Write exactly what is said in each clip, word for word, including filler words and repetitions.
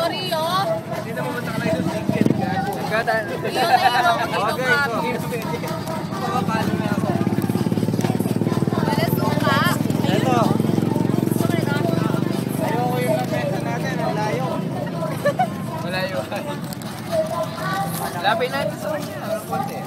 Rio. Hindi na pumunta ka lang yung ticket. Nagkata. Rio na yan ako dito kami. Papapalo na ako. Wala suka. Ito. Ayoko yung napenta natin. Malayo. Malayo. Lapit natin sa kanya. Ang konti.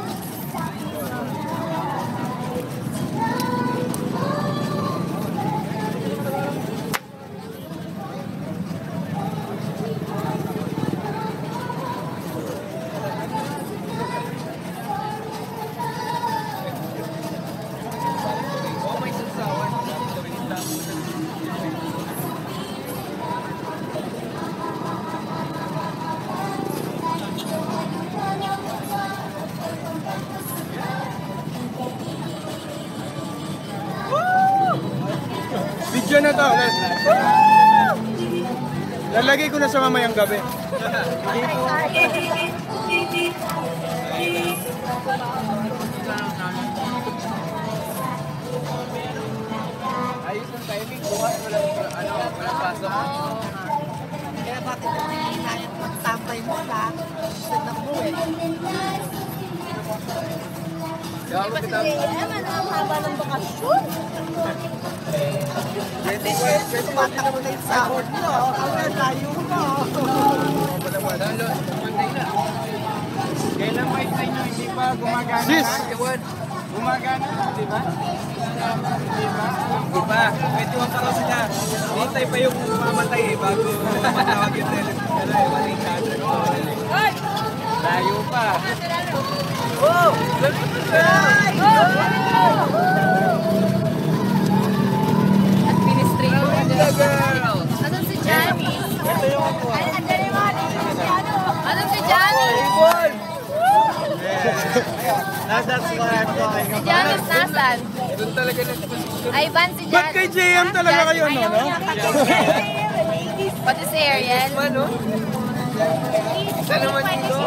Video na to. Lalagay ko na sa mamayang gabi. Ayos ang timing. Bukas walang ano, walang pasok. Kaya bakit hindi kaya magtambay mo lang sa nabuhay? Gawa kita. Naman ang haba ng bakasyon. Tumatakbo na yung sahod mo. Ang layo mo. Kailan ba yung tayo hindi pa gumagana? Sis! Gumagana, di ba? Di ba? Di ba? twenty-one pa raw sila. Hintay pa yung mamatay eh bago matawag yung telephone. Ay! Layo pa. Oh! Administrator. Ano si Johnny? Ito yung ako. Ano si Johnny? Nasaan si Juan? Si Johnny nasan? Doon talaga nagpasok. Ay, Van si Johnny. Ba't kay J M talaga kayo, no? no? Pati si Ariel. Ano? Isa naman dito.